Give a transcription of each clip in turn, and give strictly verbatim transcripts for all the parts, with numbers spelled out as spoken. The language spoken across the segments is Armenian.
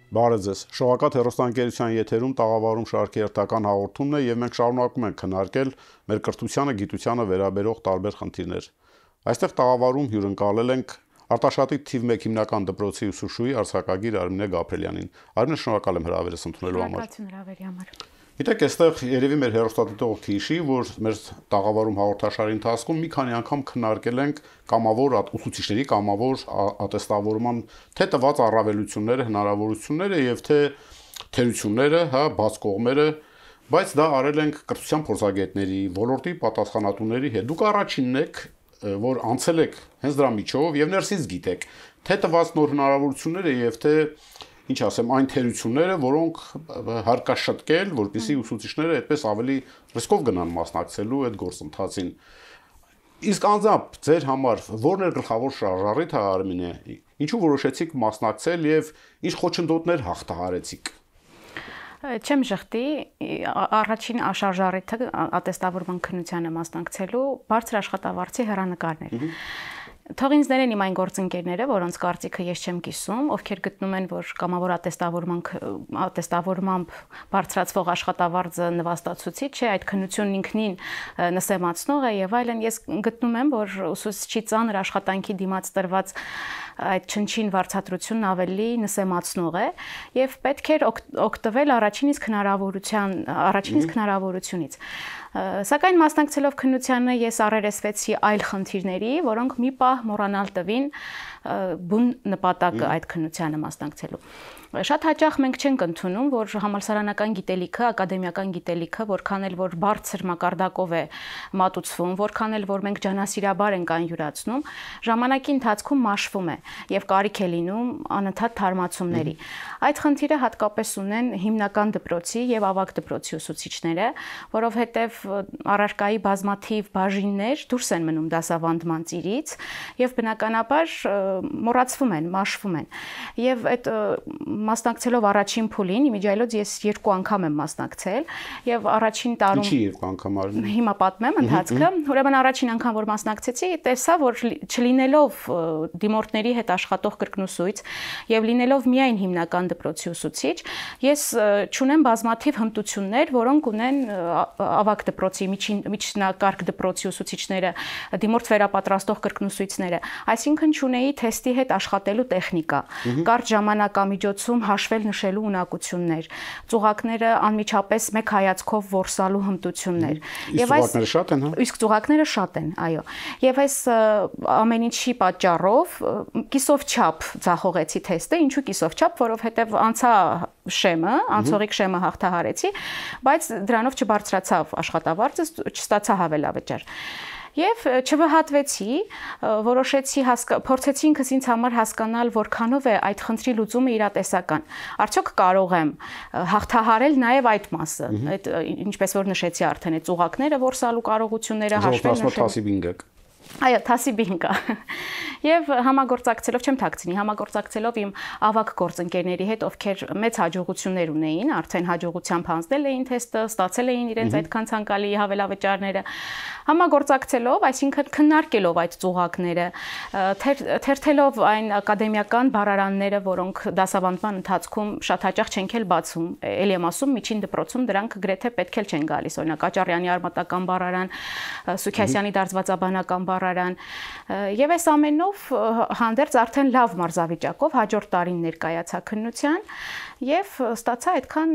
Բարև ձեզ։ Շողակաթ հեռուստաընկերության եթերում տաղավարում շարքի հերթական հաղորդումն է եւ մենք շարունակում ենք քննարկել մեր կրթությանը, գիտությանը վերաբերող տարբեր խնդիրներ։ Այստեղ տաղավարում հյուրընկալել ենք Արտաշատի թիվ մեկ հիմնական դպրոցի ուսուցչուհի արձակագիր Արմինե Գաբրելյանին։ Արմինե, շնորհակալ եմ հրավերս ընդունելու համար։ Շնորհակալություն հրավերի համար։ Գիտեք, այստեղ երևի մեր հեռուստադիտողը քիշի, որ մեր տաղավարում հաղորդաշարի ընթացքում մի քանի անգամ քննարկել ենք կամավոր ուսուցիչների կամավոր ատեստավորման թե տված առավելությունները, հնարավորությունները եւ թե թերությունները, հա, բաց կողմերը, բայց դա արել ենք կրթության փորձագետների, ոլորտի պատասխանատուների հետ։ Դուք առաջինն եք, որ անցել եք հենց դրա միջով եւ ներսից գիտեք, թե տված նոր հնարավորությունները եւ թե ինչ ասեմ, այն թերությունները, որոնք հարկաշտկել, որպեսզի ուսուցիչները այդպես ավելի ռիսկով գնան մասնակցելու այդ գործընթացին։ Իսկ անձամբ ձեր համար ո՞րն է գլխավոր շարժառիթը, Արմինե, ինչու որոշեցիք մասնակցել եւ ինչ խոչընդոտներ հաղթահարեցիք։ Չեմ շղթի, առաջին շարժառիթը ատեստավորման քննությանը մասնակցելու բարձր աշխատավարձի հեռանկարն էր։ Թող ինձ ներեն իմ այն գործընկերները, որոնց կարծիքը ես չեմ կիսում, ովքեր գտնում են, որ կամավոր ատեստավորման ատեստավորմամբ բարձրացվող աշխատավարձը նվաստացուցիչ է, այդ քննությունն ինքնին նսեմացնող է եւ այլն, ես գտնում եմ, որ ուսուցչի ծանր աշխատանքի դիմաց տրված այդ չնչին վարձատրությունն ավելի նսեմացնող է եւ պետք էր օգտվել առաջին իսկ հնարավորության, առաջին իսկ հնարավորությունից։ Սակայն մասնակցելով քննությանը ես առերեսվեցի այլ խնդիրների, որոնք մի պահ մոռանալ տվին բուն նպատակը այդ քննությանը մասնակցելու։ Շատ հաճախ մենք չենք ընդունում, որ համալսարանական գիտելիքը, ակադեմիական գիտելիքը, որքան էլ որ բարձր մակարդակով է մատուցվում, որքան էլ որ մենք ջանասիրաբար ենք անյուրացնում, ժամանակի ընթացքում մաշվում է եւ կարիք է լինում անընդհատ թարմացումների։ Այդ խնդիրը հատկապես ունեն հիմնական դպրոցի եւ ավագ դպրոցի ուսուցիչները, որովհետեւ առարկայի բազմաթիվ բաժիններ դուրս են մնում դասավանդման ծիրից եւ բնականաբար մոռացվում են, մաշվում են։ Եվ այդ մասնակցելով առաջին փուլին, իմիջիայլոց ես երկու անգամ եմ մասնակցել եւ առաջին տարում Ինչի երկու անգամ արել։ Հիմա պատմեմ ընթացքը, ուրեմն առաջին անգամ որ մասնակցեցի, տեսա, որ չլինելով դիմորդների հետ աշխատող կրկնուսույց եւ լինելով միայն հիմնական դպրոցի ուսուցիչ, ես ճունեմ բազմաթիվ հմտություններ, որոնք ունեն ավագ դպրոցի, միջնակարգ դպրոցի ուսուցիչները, դիմորդ վերապատրաստող կրկնուսույցները, այսինքն ճունեի թեստի հետ աշխատելու տեխնիկա, կարճ ժամանակամիջոցում հաշվել նշելու ունակություններ, ծուղակները անմիջապես մեկ հայացքով որսալու հմտություններ։ Իսկ ծուղակները շատ են, հա։ Իսկ ծուղակները շատ են, այո։ Եվ այս ամեն ինչի պատճառով կիսով չափ ձախողեցի թեստը, ինչու կիսով չափ, որովհետև անցա շեմը, անցողիկ շեմը հաղթահարեցի, բայց դրանով չբարձրացավ աշխատավարձը, չստացա հավելավճար։ Եվ չվհատվեցի, որոշեցի փորձեցի ինքս ինձ համար հասկանալ, որքանով է այդ խնդրի լուծումը իրատեսական։ Արդյոք կարող եմ հաղթահարել նաև այդ մասը, այդ ինչպես որ նշեցի արդեն, այդ ծուղակները որսալու կարողությունները հաշվել նշել։ Այո, թասիբին կա։ Եվ համագործակցելով, չեմ թաքցնի, համագործակցելով իմ ավագ գործընկերների հետ, ովքեր մեծ հաջողություններ ունեին, արդեն հաջողությամբ հանձնել էին թեստը, ստացել էին իրենց այդքան ցանկալի հավելավճարները, համագործակցելով, այսինքն քննարկելով այդ ծուղակները, թերթելով այն ակադեմիական բառարանները, որոնք դասավանդման ընթացքում շատ հաճախ չենք էլ բացում, ելի եմ ասում, միջին դպրոցում դրանք գրեթե պետք էլ չեն գալիս, օրինակ Աճարյանի արմատական բառարան, Սուքիասյանի դարձվածաբանական բառարան, եւ այս ամենով հանդերձ արդեն լավ մարզավիճակով հաջորդ տարին ներկայացա քննության եւ ստացա այդքան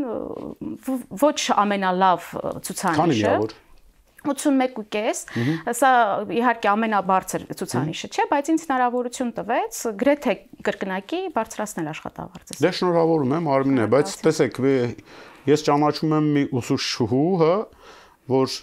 ոչ ամենալավ ցուցանիշը ութսունմեկ ու կես, սա իհարկե ամենաբարձր ցուցանիշը չէ, բայց ինձ հնարավորություն տվեց գրեթե կրկնակի բարձրացնել աշխատավարձը։ Դե շնորհավորում եմ, Արմինե, բայց տեսեք, ես ճանաչում եմ մի ուսուցչուհու, հա, որ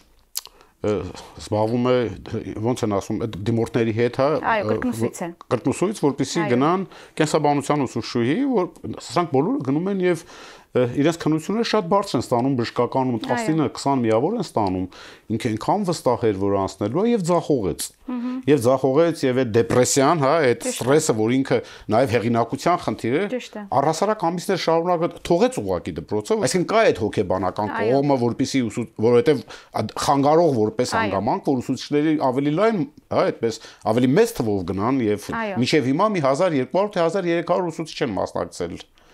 զբաղվում է, ոնց են ասում, այդ դիմորդների հետ, հա, այո, կրկնուսույց է։ Կրկնուսույց, որպեսզի գնան կենսաբանության ուսուցչուհի, որ սրանք բոլորը գնում են եւ իրենց քննությունները շատ բարձր են ստանում, բժշկականում տասնինը քսան միավոր են ստանում, ինքը այնքան վստահ էր, որ անցնելու է եւ ձախողեց։ Եվ ձախողեց եւ այդ դեպրեսիան, հա, այդ ստրեսը, որ ինքը նաեւ հեղինակության խնդիր է, առհասարակ ամիսներ շարունակ թողեց ուղակի դպրոցը, այսինքն կա այդ հոգեբանական կողմը, որպեսի որովհետեւ խանգարող որպես հանգամանք, որ ուսուցիչների ավելի լայն, հա, այդպես ավելի մեծ թվով գնան եւ մինչեւ հիմա մի հազար երկու հարյուր թե հազար երեք հարյուր ուսուցիչ են մասնակցել։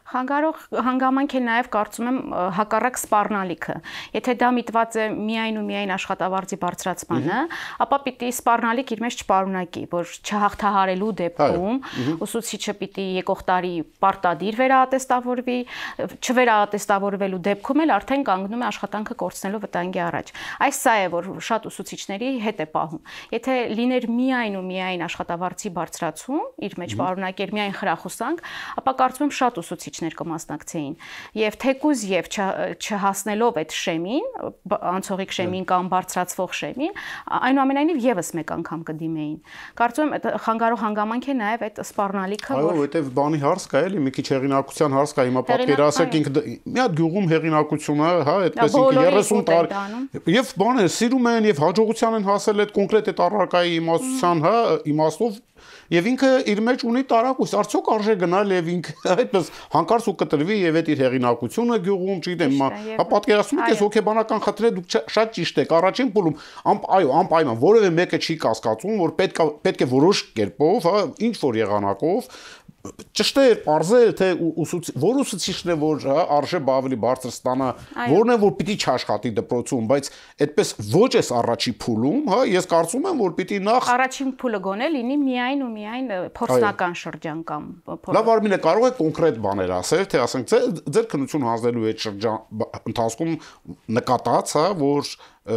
Խանգարող հանգամանք է նաև կարծում եմ հակառակ սպառնալիքը։ Եթե դա միտված է միայն ու միայն աշխատավարձի բարձրացմանը, ապա պիտի սպառնալիք իր մեջ չպարունակի, որ չհաղթահարելու դեպքում ուսուցիչը պիտի եկող տարի պարտադիր վերաատեստավորվի, չվերաատեստավորվելու դեպքում էլ արդեն կանգնում է աշխատանքը կորցնելու վտանգի առաջ։ Այս սա է, որ շատ ուսուցիչների հետ է պահում։ Եթե լիներ միայն ու միայն աշխատավարձի բարձրացում, իր մեջ պարունակեր միայն խրախուսանք, ապա կարծում եմ շատ ուսուցիչներ կմասնակցեին։ Եվ թեկուզ եւ չհասնելով այդ շեմին, անցողիկ շեմին կամ բարձրացվող շեմին, այնուամենայնիվ եւս մեկ անգամ կդիմեին։ Կարծում եմ այդ խանգարող հանգամանք է նաեւ այդ սպառնալիքը, որ այո, որովհետեւ բանի հարց կա էլի, մի քիչ հեղինակության հարց կա, հիմա պատկերացեք ինքը մի հատ գյուղում հեղինակությունը, հա, այդպես ինքը երեսուն տարի եւ բանը սիրում են եւ հաջողության են հասել այդ կոնկրետ այդ առարկայի իմաստության, հա, իմաստով եւ ինքը իր մեջ ունի տարակույս, արդյոք արժե գնալ եւ ինքը այդպես հանկարծ ու կտրվի եւ այդ իր հեղինակությունը գյուղում, չգիտեմ, հա պատկերացնում եք, այս հոգեբանական խնդրը դուք շատ ճիշտ եք, առաջին փուլում, այո, անպայման որևէ մեկը չի կասկածում, որ պետք է պետք է որոշ կերպով, հա, ինչ որ եղանակով ճշտեր, parzer, թե որ ուսուցիչն է, որ արժե ավելի բարձր ստանա, որն է, որ պիտի չաշխատի դպրոցում, բայց այդպես ոչ էս առաջի փուլում, հա, ես կարծում եմ, որ պիտի նախ առաջին փուլը գոնե լինի միայն ու միայն փորձնական շրջան կամ լավ Արմինե, կարող եք կոնկրետ բաներ ասել, թե ասենք ձեր քննություն հանձնելու այդ շրջան ընթացքում նկատած, հա, որ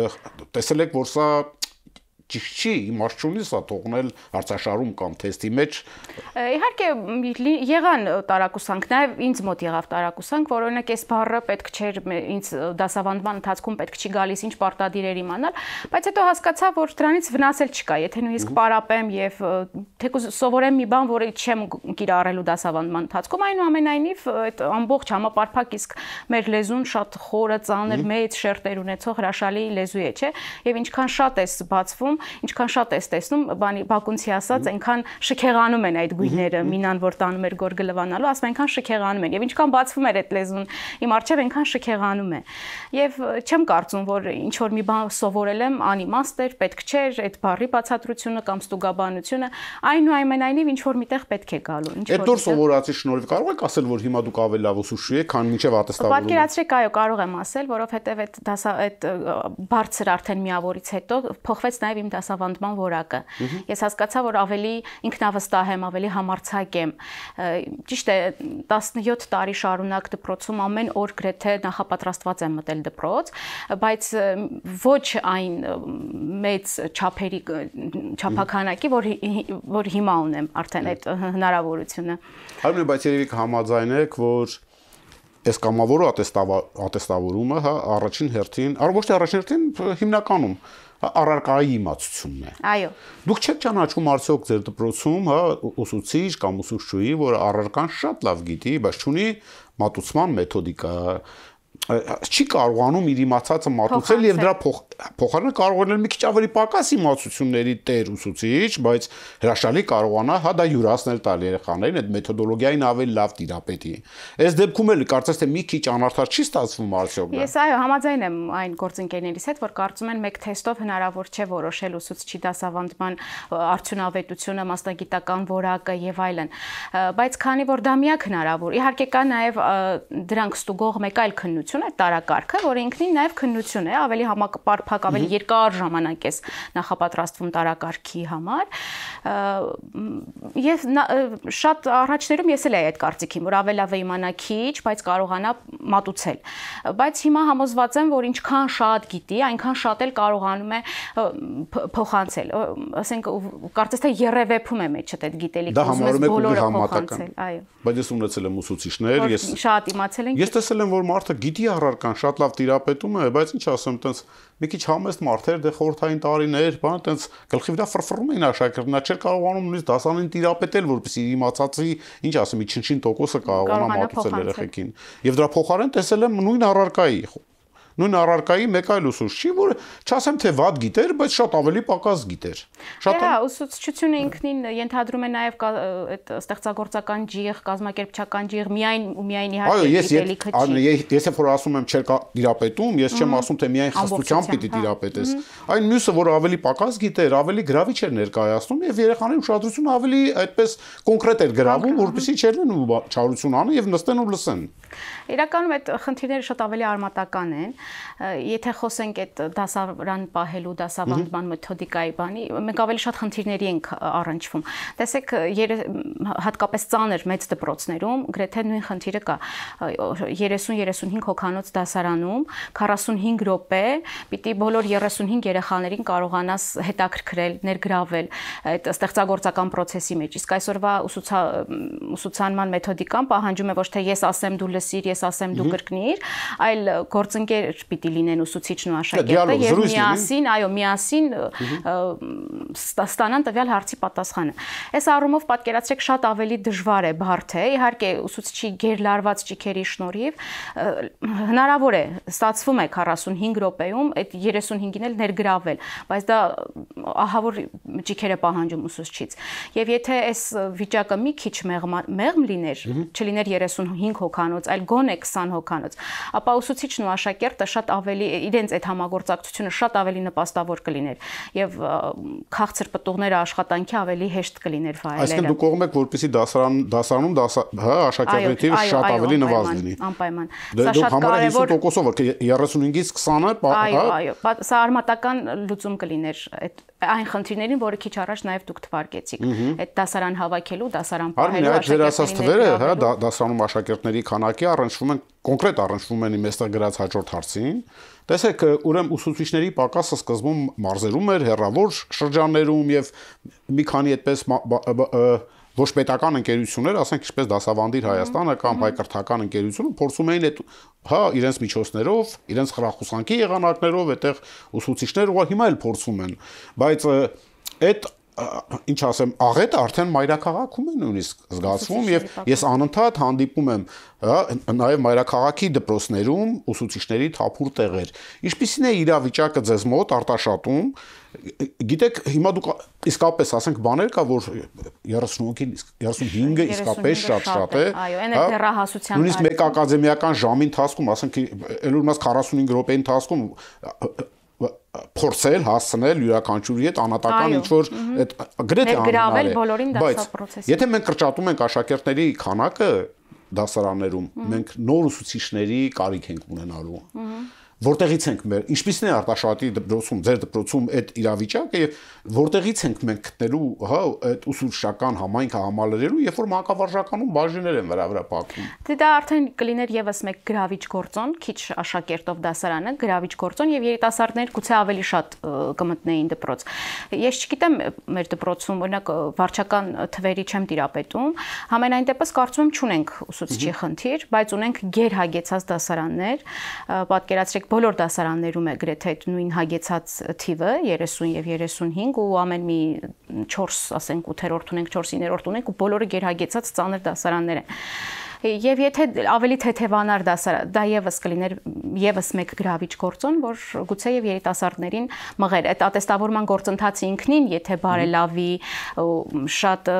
տեսել եք, որ սա ճիշտ չի, իմաստ չունի սա թողնել հարցաշարում կամ թեստի մեջ։ Իհարկե եղան տարակուսանք, նաև ինձ մոտ եղավ տարակուսանք, որ օրինակ այս բառը պետք չէր ինձ դասավանդման ընթացքում պետք չի գալիս ինչ պարտադիր էր իմանալ, բայց հետո հասկացա, որ դրանից վնաս էլ չկա, եթե նույնիսկ պարապեմ եւ թեկուզ սովորեմ մի բան, որը չեմ կիրառելու դասավանդման ընթացքում, այնուամենայնիվ այդ ամբողջ համապարփակ իսկ մեր լեզուն շատ խորը, ծանր, մեծ շերտեր ունեցող հրաշալի լեզու է, չէ՞, եւ ինչքան շատ է բացվում ինչքան շատ ես տեսնում, բանի Բակունցի ասած, այնքան շքեղանում են այդ գույները, մինան որ տանում էր գորգը լվանալու, ասում այնքան շքեղանում են, եւ ինչքան բացվում էր այդ լեզուն, իմ առջև այնքան շքեղանում է։ Եվ չեմ կարծում, որ ինչ որ մի բան սովորել եմ, անիմաստ էր, պետք չէր, այդ բառի բացատրությունը կամ ստուգաբանությունը, այնուամենայնիվ ինչ որ միտեղ պետք է գալու, ինչ որ։ Այդ դուրս սովորածի շնորհիվ կարող եք ասել, որ հիմա դուք ավելի լավ ուսուցիչ եք, քան մինչև ատեստավորումը։ Պատկերացրեք, այո, կարող եմ ասել, որովհետեւ այդ դասա այդ բարձր արդեն միավորից հետո փոխվեց նաեւ իմ դասավանդման որակը։ Ես հասկացա, որ ավելի ինքնավստահ եմ, ավելի համարձակ եմ։ Ճիշտ է, տասնյոթ տարի շարունակ դպրոցում ամեն օր գրեթե նախապատրաստված եմ մտել դպրոց, բայց ոչ այն մեծ չափերի չափականակի, որ որ հիմա ունեմ արդեն այդ հնարավորությունը։ Այո, բայց երևի կհամաձայնեք, որ այս կամավոր ատեստավորումը, հա, առաջին հերթին, ոչ թե առաջին հերթին հիմնականում առարկայի իմացությունն է։ Այո։ Դուք չեք ճանաչում արդյոք ձեր դպրոցում, հա, ուսուցիչ կամ ուսուցչուհի, որ առարկան շատ լավ գիտի, բայց չունի մատուցման մեթոդիկա, չի կարողանում իր իմացածը մատուցել եւ դրա փոխարենը կարող է մի քիչ ավելի պակաս իմացությունների տեր ուսուցիչ, բայց հրաշալի կարողանա հա դա յուրացնել տալ երեխաներին այդ մեթոդոլոգիային ավելի լավ տիրապետի։ Այս դեպքում էլ կարծես թե մի քիչ անարդար չի ստացվում արդյոք դա։ Ես այո, համաձայն եմ այն գործընկերներիս հետ, որ կարծում են մեկ թեստով հնարավոր չէ որոշել ուսուցչի դասավանդման արդյունավետությունը, մասնագիտական որակը եւ այլն։ Բայց քանի որ դա միակ հնարավոր, իհարկե կա նաեւ դրանք ստուգող մեկ այլ քննություն է տարակարգը, որը ինքնին նաև քննություն է, ավելի համապարփակ, ավելի երկար ժամանակ է նախապատրաստվում տարակարգի համար։ Ես շատ առաջներում ես էլ էի այդ կարծիքին, որ ավելի լավ է իմանա քիչ, բայց կարողանա մատուցել։ Բայց հիմա համոզված եմ, որ ինչքան շատ գիտի, այնքան շատ էլ կարողանում է փոխանցել։ Ասենք կարծես թե երևեփում է մեջը այդ գիտելիքը, ուզում ես բոլորը փոխանցել, այո։ Բայց ես ունեցել եմ ուսուցիչներ, ես շատ իմացել եմ։ Ես տեսել եմ, որ մարդը գիտի առարկան շատ լավ տիրապետում է, բայց ինչ ասեմ, տենց մի քիչ համեստ մարդեր, դե խորհրդային տարիներ, բան, տենց գլխի վրա ֆրֆռում էին աշակերտը, նա չէր կարողանում նույնիսկ դասանին տիրապետել, որպեսզի իմացածի, ինչ ասեմ, իջնչին տոկոսը կարողանա մատուցել երեխեքին։ Եվ դրա փոխարեն տեսել եմ նույն առարկայի նույն առարկայի մեկ այլ ուսուցչի, որը չասեմ թե վատ գիտեր, բայց շատ ավելի պակաս գիտեր։ Շատ Հա, ուսուցչությունը ինքնին ենթադրում է նաև այդ ստեղծագործական ջիղ, կազմակերպչական ջիղ, միայն ու միայն իհարկե գիտելիքը չի։ Այո, ես ես որ ասում եմ չեր տիրապետում, ես չեմ ասում թե միայն խստությամբ պիտի տիրապետես։ Այն մյուսը, որ ավելի պակաս գիտեր, ավելի գրավիչ էր ներկայացնում եւ երեխաների ուշադրությունը ավելի այդպես կոնկրետ էր գրավում, որպեսզի չերնեն ու չարություն անեն եւ նստեն ու լսեն։ Իրականում այդ խնդիրները շատ ավելի արմատական են։ Եթե խոսենք այդ դասարան պահելու, դասավանդման մեթոդիկայի բանի, մենք ավելի շատ խնդիրների ենք առնչվում։ Տեսեք, հատկապես ծանր մեծ դպրոցներում գրեթե նույն խնդիրը կա։ երեսուն երեսունհինգ հոգանոց դասարանում քառասունհինգ րոպե պիտի բոլոր երեսունհինգ երեխաներին կարողանաս հետաքրքրել, ներգրավել այդ ստեղծագործական process-ի մեջ։ Իսկ այսօրվա ուսուցանման մեթոդիկան պահանջում է ոչ թե ես ասեմ դու լսիր, ես ասեմ դու կրկնիր, այլ գործընկեր պիտի լինեն ուսուցիչն ու աշակերտը եւ միասին, այո, միասին ստանան տվյալ հարցի պատասխանը։ Այս առումով պատկերացրեք շատ ավելի դժվար է, բարդ է, իհարկե ուսուցչի գերլարված ճիքերի շնորհիվ հնարավոր է, ստացվում է քառասունհինգ րոպեում այդ երեսունհինգին էլ ներգրավել, բայց դա ահավոր ճիքեր է պահանջում ուսուցչից։ Եվ եթե այս վիճակը մի քիչ մեղմ լիներ, չլիներ երեսունհինգ հոգանոց, այլ գոնե քսան հոգանոց, ապա ուսուցիչն ու աշակերտը շատ ավելի իրենց այդ համագործակցությունը շատ ավելի նպաստավոր կլիներ եւ քաղցր պտուղները աշխատանքի ավելի հեշտ կլիներ վայելելը։ Այսինքն դուք կողմ եք, որպեսզի դասարան դասարանում հա աշակերտների թիվը շատ ավելի նվազ լինի։ Անպայման։ Սա շատ կարևոր տոկոսով երեսունհինգից քսանը, հա։ Այո, այո, սա արմատական լուծում կլիներ այդ այն խնդիրներին, որը քիչ առաջ նաև դուք թվարկեցիք։ Այդ դասարան հավաքելու, դասարան պահելու, աշակերտների թվերը, հա, դասարանում աշակերտների քանակի առնչվում են, կոնկրետ առնչվում են իմ այստեղ գրած հաջորդ հարցին։ Տեսեք, ուրեմն ուսուցիչների պակասը սկզբում մարզերում էր, հեռավոր շրջաններում եւ մի քանի այդպես ոչ պետական ընկերություններ, ասենք ինչպես Դասավանդիր Հայաստանը կամ հայկրթական ընկերությունը փորձում էին այդ հա իրենց միջոցներով, իրենց խրախուսանքի եղանակներով այդտեղ ուսուցիչներ ու հիմա էլ փորձում են, բայց այդ ինչ ասեմ, աղետը արդեն մայրաքաղաքում է նույնիսկ զգացվում եւ ես անընդհատ հանդիպում եմ, հա, նաեւ մայրաքաղաքի դպրոցներում ուսուցիչների թափուր տեղեր։ Ինչպիսին է իրավիճակը ձեզ մոտ Արտաշատում։ Գիտեք, հիմա դուք իսկապես ասենք բաներ կա, որ երեսունհինգը իսկապես շատ-շատ է։ Այո, այն է դեռահասության։ Նույնիսկ մեկ ակադեմիական ժամի ընթացքում, ասենք, ելույթ ունած քառասունհինգ րոպեի ընթացքում փորձել հասցնել յուրաքանչյուրի հետ անհատական ինչ որ այդ գրեթե անհնար է։ Բայց եթե մենք կրճատում ենք աշակերտների քանակը դասարաններում, մենք նոր ուսուցիչների կարիք ենք ունենալու։ Որտեղից ենք մեր, ինչպիսին է Արտաշատի դպրոցում, ձեր դպրոցում այդ իրավիճակը եւ որտեղից ենք մենք գտնելու, հա, այդ ուսուցչական համայնքը համալրելու, երբ որ մանկավարժականում բաժիններ են վրա վրա փակվում։ Դե դա արդեն կլիներ եւս մեկ գրավիչ գործոն, քիչ աշակերտով դասարանը, գրավիչ գործոն եւ երիտասարդներ գուցե ավելի շատ կմտնեին դպրոց։ Ես չգիտեմ մեր դպրոցում, օրինակ վարչական թվերի չեմ տիրապետում, համենայն դեպս կարծում եմ չունենք ուսուցչի խնդիր, բայց ունենք գերհագեցած դասարաններ, պատկերացրեք բոլոր դասարաններում է գրեթե նույն հագեցած թիվը երեսուն եւ երեսունհինգ ու ամեն մի չորս, ասենք ութերորդ ունենք, չորսիներորդ ունենք ու բոլորը գերհագեցած ծանր դասարաններ են։ Եվ եթե ավելի թեթևանար դասարան, դա եւս կլիներ եւս մեկ գրավիչ գործոն, որ գուցե եւ երիտասարդներին մղեր։ Այդ ատեստավորման գործընթացը ինքնին, եթե բարելավի, շատ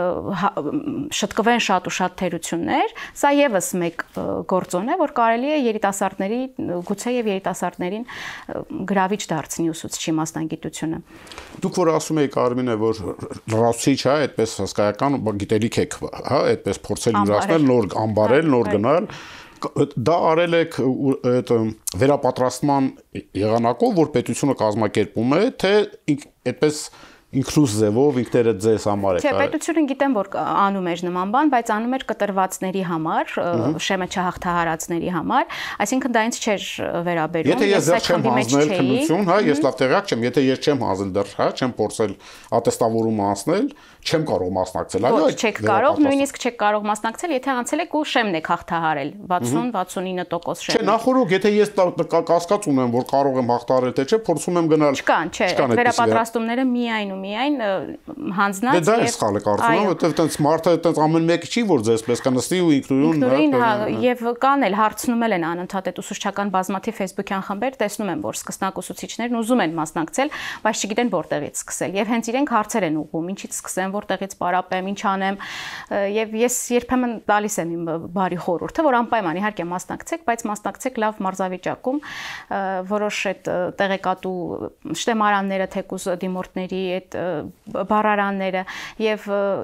շտկվեն շատ ու շատ թերություններ, սա եւս մեկ գործոն է, որ կարելի է երիտասարդների, գուցե եւ երիտասարդներին գրավիչ դարձնի ուսուցչի մասնագիտությունը։ Դուք որ ասում եք Արմինե, որ լրացուցիչ է, այդպես հսկայական գիտելիք եք, հա, այդպես փորձել յուրացնել նոր ամբարել, նոր գնալ, դա արել եք այդ վերապատրաստման եղանակով, որ պետությունը կազմակերպում է, թե այդպես ինքնուս ձևով ինքներդ ձեզ համար եք։ Չէ, պետությունը գիտեմ, որ անում էր նման բան, բայց անում էր կտրվածների համար, շեմը չհաղթահարածների համար, այսինքն դա ինձ չէր վերաբերում։ Եթե ես դեռ չեմ հանձնել քննություն, հա, ես լավ տեղյակ չեմ, եթե ես չեմ հանձնել դեռ, հա, չեմ փորձել ատեստավորում անցնել, չեմ կարող մասնակցել, այո։ Ոչ, չեք կարող, նույնիսկ չեք կարող մասնակցել, եթե անցել եք ու շեմն եք հաղթահարել, վաթսուն վաթսունինը տոկոս շեմ։ Չէ, նախորդ եթե ես կասկած ունեմ, որ կարող եմ հաղթահարել, թե չէ, փորձում եմ գնալ։ Չկան, չէ, վերապատրաստումները միայն ու միայն հանձնած եւ դա է սխալը կարծում եմ, որովհետեւ այտենց մարդը այտենց ամեն մեկը չի որ ձեզպես կանստի ու ինքնուրույն եւ կան էլ հարցնում են անընդհատ այդ ուսուցչական բազմաթիվ Facebook-յան խմբեր, տեսնում են որ սկսնակ ուսուցիչներն ուզում են մասնակցել, բայց չգիտեն որտեղից սկսել եւ հենց իրենք հարցեր են ուղղում, ինչից սկսեմ, որտեղից պարապեմ, ինչ անեմ եւ ես երբեմն տալիս եմ իմ բարի խորհուրդը, որ անպայման իհարկե մասնակցեք, բայց մասնակցեք լավ մարզավիճակում, որոշ այդ տեղեկատու շտեմարանները, թեկուզ դիմորդների այդ բառարանները եւ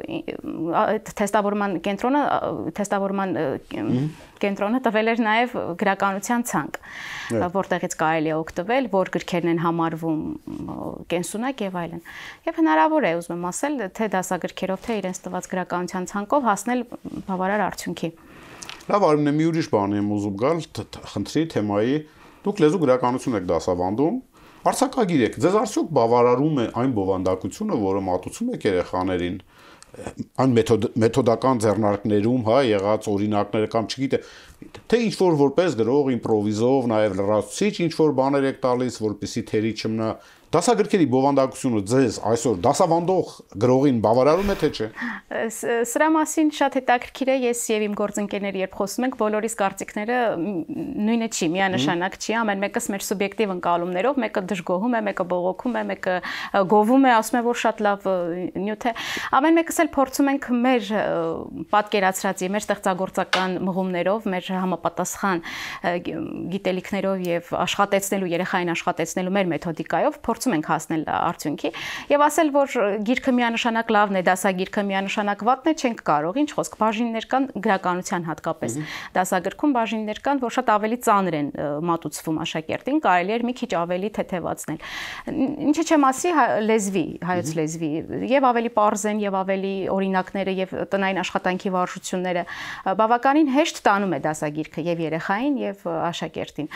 այդ թեստավորման կենտրոնը, թեստավորման կենտրոնը տվել էր նաև գրականության ցանկ, որտեղից կարելի է օգտվել, որ գրքերն են համարվում կենսունակ եւ այլն։ Եվ հնարավոր է, ուզում եմ ասել, թե դասագրքերով, թե իրենց տված գրականության ցանկով հասնել բավարար արդյունքի։ Լավ, Արմինե, մի ուրիշ բան եմ ուզում գալ, խնդրի թեմայի, դուք լեզու գրականություն եք դասավանդում, արձակագիր եք, ձեզ արդյոք բավարարում է այն բովանդակությունը, որը մատուցում եք երեխաներին, այն մեթոդական ձեռնարկներում, հա, եղած օրինակները կամ չգիտեմ, թե ինչ որ որպես գրող, իմպրովիզով, նաև լրացուցիչ ինչ որ բաներ եք տալիս, որպեսզի թերի չմնա, դասագրքերի բովանդակությունը ձեզ այսօր դասավանդող գրողին բավարարում է թե չէ։ Սրա մասին շատ հետաքրքիր է, ես եւ իմ գործընկերները երբ խոսում ենք, բոլորիս կարծիքները նույնը չի, միանշանակ չի, ամեն մեկս մեր սուբյեկտիվ ընկալումներով, մեկը դժգոհում է, մեկը բողոքում է, մեկը գովում է, ասում է որ շատ լավ նյութ է։ Ամեն մեկս էլ փորձում ենք մեր պատկերացրածի, մեր ստեղծագործական մղումներով, մեր համապատասխան գիտելիքներով եւ աշխատեցնելու երեխային աշխատեցնելու մեր մեթոդիկայով փորձում ենք հասնել արդյունքի եւ ասել որ գիրքը միանշանակ լավն է, դասագիրքը միանշանակ վատն է, չենք կարող, ինչ խոսք, բաժիններ կան գրականության հատկապես դասագրքում բաժիններ կան, որ շատ ավելի ծանր են մատուցվում աշակերտին, կարելի է մի քիչ ավելի թեթևացնել։ Ինչը չեմ ասի լեզվի, հայոց լեզվի եւ ավելի պարզ են եւ ավելի օրինակները եւ տնային աշխատանքի վարժությունները բավականին հեշտ տանում է դասագիրքը եւ երեխային եւ աշակերտին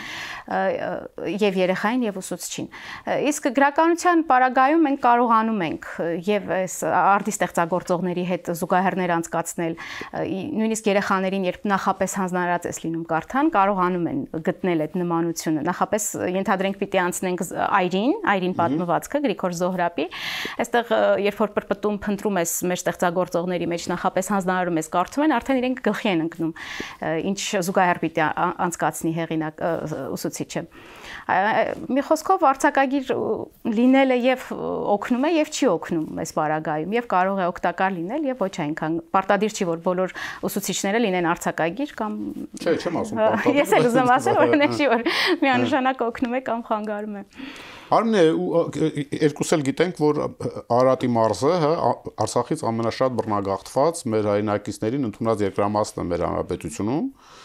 եւ երեխային եւ ուսուցչին։ Իսկ գրականության պարագայում մենք կարողանում ենք եւ այս արդի ստեղծագործողների հետ զուգահեռներ անցկացնել, նույնիսկ երեխաներին երբ նախապես հանձնարարած ես լինում կարդան, կարողանում են գտնել այդ նմանությունը։ Նախապես ենթադրենք պիտի անցնենք այրին, այրին պատմվածքը Գրիգոր Զոհրաբի, այստեղ երբ որ պրպտում փնտրում ես մեր ստեղծագործողների մեջ նախապես հանձնարարում ես կարդում են, արդեն իրենք գլխի են ընկնում, ինչ զուգահեռ պիտի անցկացնի հեղինակ ուսուցիչը։ Մի խոսքով արձակագիր լինելը եւ օգնում է եւ չի օգնում այս բարագայում եւ կարող է օգտակար լինել եւ ոչ այնքան պարտադիր չի որ բոլոր ուսուցիչները լինեն արձակագիր կամ Չէ, չեմ ասում պարտադիր։ Ես էլ ուզում ասել որ նշի որ միանշանակ օգնում է կամ խանգարում է։ Արմինե, երկուս էլ գիտենք, որ Արարատի մարզը, հա, Արցախից ամենաշատ բռնագաղթված մեր հայրենակիցներին ընդունած երկրամասն է մեր հանրապետությունում։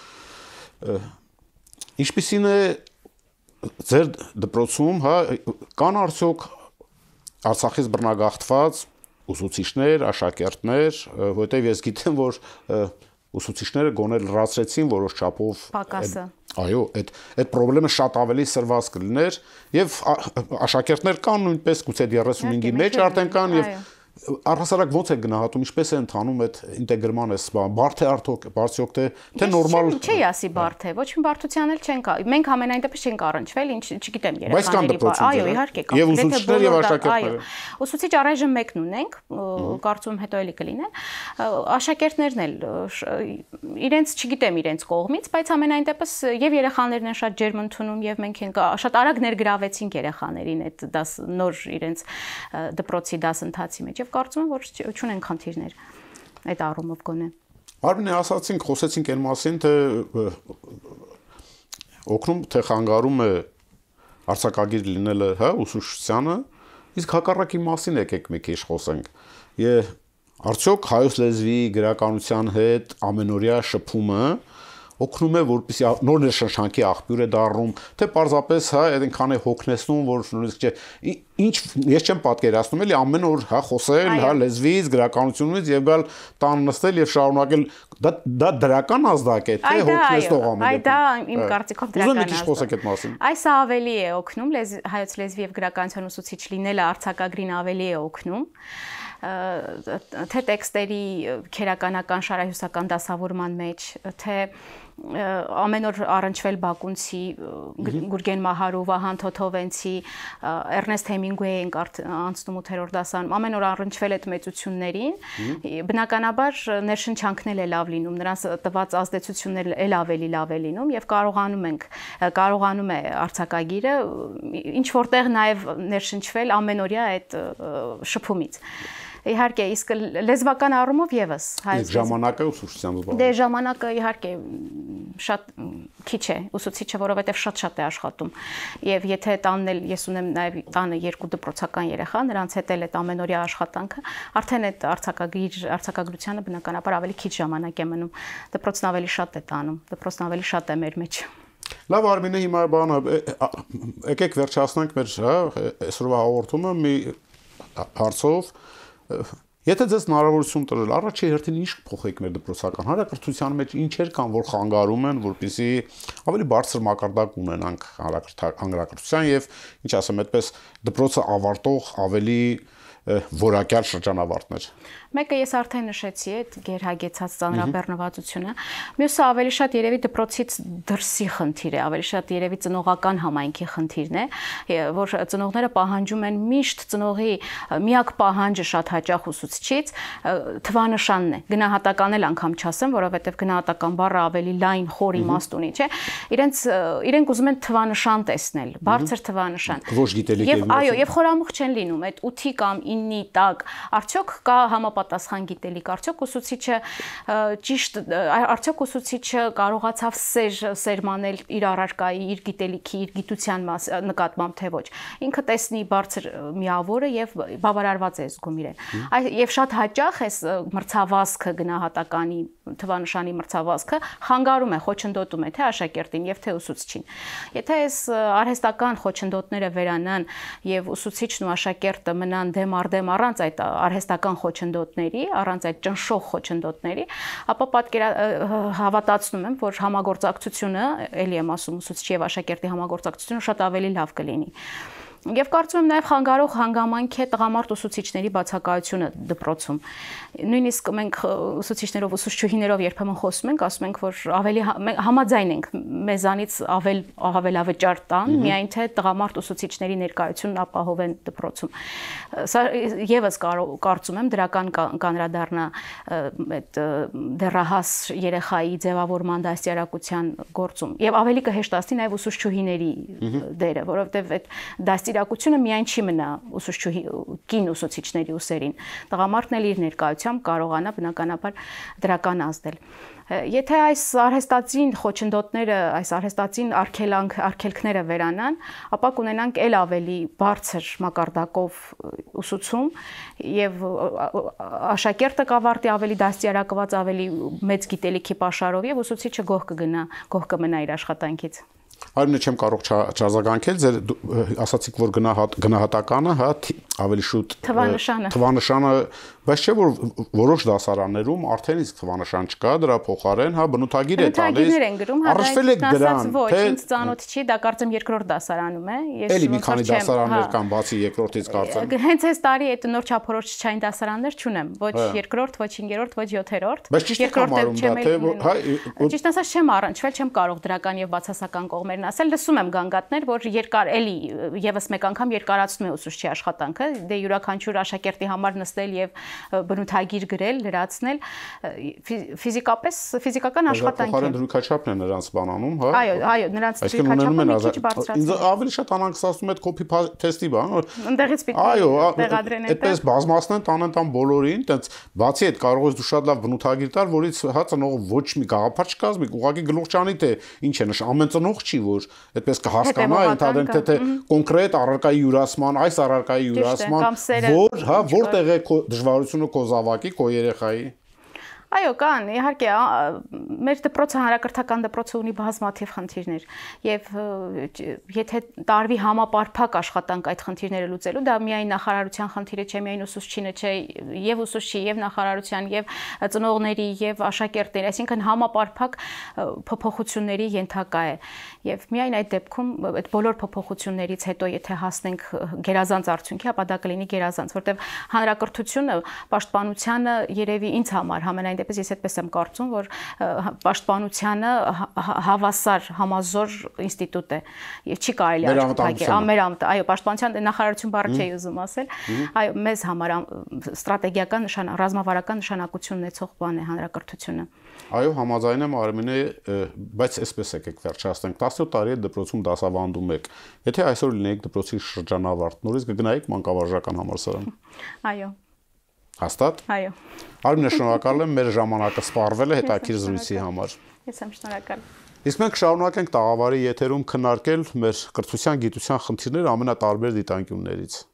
Ինչպիսին է ձեր դպրոցում, հա, կան արդյոք Արցախից բռնագաղթված ուսուցիչներ, աշակերտներ, որտեղ ես գիտեմ, որ ուսուցիչները գոնե լրացրեցին որոշ չափով պակասը։ Այո, այդ այդ խնդրը շատ ավելի սրված կլիներ եւ աշակերտներ կան նույնպես գուցե երեսունհինգի մեջ արդեն կան եւ Առհասարակ ոնց է գնահատում, ինչպես է ընթանում այդ ինտեգրման էս բան, բարդ է արդյոք, բարձրոք թե թե նորմալ։ Չի ասի բարդ է, ոչ մի բարդության էլ չենք, մենք ամենայն դեպս չենք առնչվել, ինչ չգիտեմ երեխաների, այո, իհարկե կան։ Եվ ուսուցիչներ եւ աշակերտներ։ Ուսուցիչ առայժմ մեկն ունենք, կարծում հետո էլի կլինեն։ Աշակերտներն էլ իրենց չգիտեմ իրենց կողմից, բայց ամենայն դեպս եւ երեխաներն են շատ ջերմ ընդունում եւ մենք ենք շատ արագ ներգրավեցինք երեխաներին այդ դաս նոր իրենց դպրոցի դասընթացի մեջ։ Եվ կարծում եմ, որ չունեն խնդիրներ այդ առումով գոնե։ Արմինե, ասացինք, խոսեցինք այն մասին, թե օգնում թե խանգարում է արձակագիր լինելը, հա, ուսուցչությանը, իսկ հակառակի մասին եկեք մի քիչ խոսենք։ Եվ արդյոք հայոց լեզվի գրականության հետ ամենօրյա շփումը օգնում է, որպեսզի նոր ներշնչանքի աղբյուր է դառնում, թե պարզապես հա այնքան է հոգնեցնում, որ նույնիսկ չէ, ինչ ես չեմ պատկերացնում, էլի ամեն օր հա խոսել, հա լեզվից, գրականությունից եւ գալ տան նստել եւ շարունակել, դա դա դրական ազդակ է, թե հոգնեցնող ամեն։ Այ դա իմ կարծիքով դրական է։ Ուզում եք ինչ խոսեք այդ մասին։ Այս ավելի է օգնում հայոց լեզվի եւ գրականության ուսուցիչ լինելը արձակագրին ավելի է օգնում։ թե տեքստերի քերականական շարահյուսական դասավորման մեջ, թե ամեն օր առնչվել Բակունցի, Գուրգեն Մահարու, Վահան Թոթովենցի, Էրնեստ Հեմինգուեյին անցնում ութերորդ դասանում, ամեն օր առնչվել այդ մեծություններին, բնականաբար ներշնչանքն էլ է լավ լինում, նրանց տված ազդեցությունն էլ ավելի լավ է լինում եւ կարողանում ենք, կարողանում է արձակագիրը ինչ որտեղ նաեւ ներշնչվել ամենօրյա այդ շփումից։ Իհարկե, իսկ լեզվական առումով եւս հայոց ժամանակը ուսուցչության զբաղվում։ Դե ժամանակը իհարկե շատ քիչ է ուսուցիչը, որովհետեւ շատ-շատ է աշխատում։ Եվ եթե տանն էլ ես ունեմ նաեւ տանը երկու դպրոցական երեխա, նրանց հետ էլ այդ ամենօրյա աշխատանքը, արդեն այդ արձակագիր, արձակագրությանը բնականաբար ավելի քիչ ժամանակ է մնում։ Դպրոցն ավելի շատ է տանում, դպրոցն ավելի շատ է մեր մեջ։ Լավ Արմինե, հիմա բանը եկեք վերջացնենք մեր այսօրվա հաղորդումը մի հարցով։ Եթե ձեզ հնարավորություն տրել, առաջի հերթին ինչ փոխեք մեր դպրոցական հանրակրթության մեջ, ինչեր կան, որ խանգարում են, որպեսզի ավելի բարձր մակարդակ ունենանք հանրակրթության եւ ինչ ասեմ, այդպես դպրոցը ավարտող ավելի որակյալ շրջանավարտներ։ Մեկը ես արդեն նշեցի, այդ գերհագեցած ծանրաբեռնվածությունը, մյուսը ավելի շատ երևի դպրոցից դրսի խնդիր է, ավելի շատ երևի ծնողական համայնքի խնդիրն է, որ ծնողները պահանջում են միշտ ծնողի միակ պահանջը շատ հաճախ ուսուցչից թվանշանն է, գնահատական էլ անգամ չասեմ, որովհետև գնահատական բառը ավելի լայն խոր իմաստ ունի, չէ, իրենց իրենք ուզում են թվանշան տեսնել, բարձր թվանշան։ Ոչ գիտելիք եւ այո, եւ խորամուխ չեն լինում, այդ ութի կամ իննի տակ արդյոք կա համապատասխան գիտելիք, արդյոք ուսուցիչը ճիշտ, արդյոք ուսուցիչը կարողացավ սեր սերմանել իր առարկայի, իր գիտելիքի, իր գիտության նկատմամբ թե ոչ։ Ինքը տեսնի բարձր միավորը եւ բավարարված է զգում իրեն։ Եվ շատ հաճախ էս մրցավազքը գնահատականի թվանշանի մրցավազքը խանգարում է, խոչընդոտում է թե աշակերտին եւ թե ուսուցչին։ Եթե այս արհեստական խոչընդոտները վերանան եւ ուսուցիչն ու աշակերտը մնան դեմ արդեմ առանց այդ արհեստական խոչընդոտների, առանց այդ ճնշող խոչընդոտների, ապա պատկերա հավատացնում եմ, որ համագործակցությունը, ելի եմ ասում, ուսուցչի եւ աշակերտի համագործակցությունը շատ ավելի լավ կլինի։ Եվ կարծում եմ նաև խանգարող հանգամանք է տղամարդ ուսուցիչների բացակայությունը դպրոցում։ Նույնիսկ մենք ուսուցիչներով, ուսուցչուհիներով երբեմն խոսում ենք, ասում ենք, որ ավելի համաձայն ենք մեզանից ավել ավելավճար տան, միայն թե տղամարդ ուսուցիչների ներկայությունն ապահովեն դպրոցում։ Սա եւս կարծում եմ դրական կանրադառնա այդ դեռահաս երեխայի ձևավորման դաստիարակության գործում։ Եվ ավելի կհեշտացնի նաև ուսուցչուհիների դերը, որովհետև այդ դաստիարակությունը միայն չի մնա ուսուցչուհի կին ուսուցիչների ուսերին։ Տղամարդն էլ իր ներկայությամբ կարողանա բնականաբար դրական ազդել։ Եթե այս արհեստածին խոչընդոտները, այս արհեստածին արգելանք, արգելքները վերանան, ապա կունենանք ել ավելի բարձր մակարդակով ուսուցում եւ աշակերտը կավարտի ավելի դաստիարակված, ավելի մեծ գիտելիքի պաշարով եւ ուսուցիչը գոհ կգնա, գոհ կմնա իր աշխատանքից։ Արմինե, չեմ կարող չարձագանքել, ձեր ասացիք, որ գնահատականը, հա, ավելի շուտ թվանշանը, թվանշանը, բայց չէ որ որոշ դասարաններում արդեն իսկ թվանշան չկա, դրա փոխարեն, հա, բնութագիր է տալիս։ Առնչվել եք դրան, թե ինձ ծանոթ չի, դա կարծեմ երկրորդ դասարանում է։ Ես էլի մի քանի դասարաններ կան, բացի երկրորդից կարծեմ։ Հենց այս տարի այդ նոր չափորոշչային դասարաններ չունեմ, ոչ երկրորդ, ոչ հինգերորդ, ոչ յոթերորդ։ Բայց ճիշտ եք համարում դա, թե հա, ճիշտ ասած չեմ առնչվել, չեմ կարող դրական եւ բացասական կողմերն ասել, լսում եմ գանգատներ, որ երկար էլի եւս մեկ անգամ երկարացնում է ուսուցչի աշխատանքը, դե յուրաքանչյուր աշակերտի համար նստել եւ բնութագիր գրել, լրացնել, ֆիզիկապես ֆիզիկական աշխատանք է։ Փոխարեն դրույքաչափն է նրանց բանանում, հա։ Այո, այո, նրանց դրույքաչափը մի քիչ բարձրացնում։ Ինձ ավելի շատ անհանգստացնում է copy paste-ի բան, որ ընդեղից պիտի տեղադրեն այդպես։ Այդպես բազմացնեն, տանեն տան բոլորին, տենց բացի այդ կարող ես դու շատ լավ բնութագիր տալ, որից հա ծնողը ոչ մի գաղափար չկազմի, ուղղակի գլուխ չանի թե ինչ է նշ, ամեն ծնող չի, որ այդպես կհասկանա, ընդհանրեն թե թե կոնկրետ առարկայի յուրացման, այս առարկայի յուրացման, որ հա որտեղ է դժվարությունը քո զավակի, քո երեխայի։ Այո, կան, իհարկե, մեր դպրոցը հանրակրթական դպրոցը ունի բազմաթիվ խնդիրներ եւ եթե տարվի համապարփակ աշխատանք այդ խնդիրները լուծելու, դա միայն նախարարության խնդիրը չէ, միայն ուսուցչինը չէ, եւ ուսուցչի, եւ նախարարության, եւ ծնողների, եւ աշակերտների, այսինքն համապարփակ փոփոխությունների ենթակա է։ Եվ միայն այդ դեպքում այդ բոլոր փոփոխություններից հետո եթե հասնենք գերազանց արդյունքի, ապա դա կլինի գերազանց, որտեղ հանրակրթությունը պաշտպանությանը երևի ինձ համար համենայն դեպս ես այդպես եմ կարծում, որ պաշտպանությանը հավասար համազոր ինստիտուտ է եւ չի կարելի աշխատակել ամերամտ, այո, պաշտպանության նախարարություն բառը չի ուզում ասել, այո, մեզ համար ստրատեգիական նշան, ռազմավարական նշանակություն ունեցող բան է հանրակրթությունը։ Այո, համաձայն եմ Արմինե, բայց այսպես եկեք վերջացնենք, տասնյոթ տարի է դպրոցում դասավանդում եք։ Եթե այսօր լինեիք դպրոցի շրջանավարտ, նորից կգնայիք մանկավարժական համալսարան։ Այո։ Հաստատ։ Այո։ Արմինե, շնորհակալ եմ, մեր ժամանակը սպառվել է հետաքրքիր զրույցի համար։ Ես եմ շնորհակալ։ Իսկ մենք շարունակենք տաղավարի եթերում քննարկել մեր կրթության, գիտության խնդիրները ամենատարբեր դիտանկյուններից։